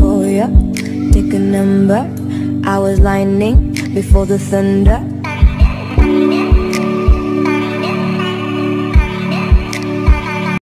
for ya. Take a number. I was lightning before the thunder.